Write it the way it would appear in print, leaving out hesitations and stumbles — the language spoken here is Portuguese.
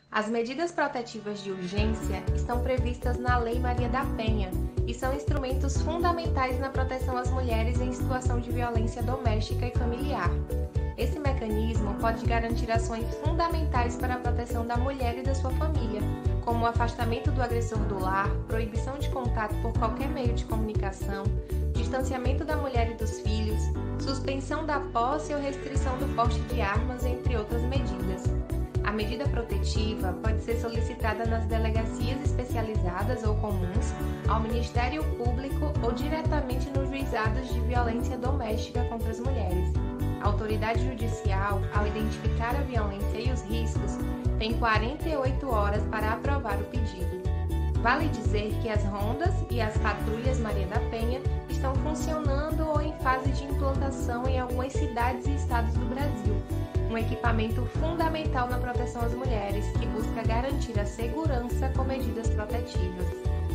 As medidas protetivas de urgência estão previstas na Lei Maria da Penha e são instrumentos fundamentais na proteção às mulheres em situação de violência doméstica e familiar. Esse mecanismo pode garantir ações fundamentais para a proteção da mulher e da sua família, como o afastamento do agressor do lar, proibição de contato por qualquer meio de comunicação, distanciamento da mulher e dos filhos, suspensão da posse ou restrição do porte de armas, entre outras medidas. A medida protetiva pode ser solicitada nas delegacias especializadas ou comuns, ao Ministério Público ou diretamente nos juizados de violência doméstica contra as mulheres. A autoridade judicial, ao identificar a violência e os riscos, tem 48 horas para aprovar o pedido. Vale dizer que as rondas e as patrulhas Maria da Penha estão funcionando ou em fase de implantação em algumas cidades e estados do Brasil. Um equipamento fundamental na proteção às mulheres que busca garantir a segurança com medidas protetivas.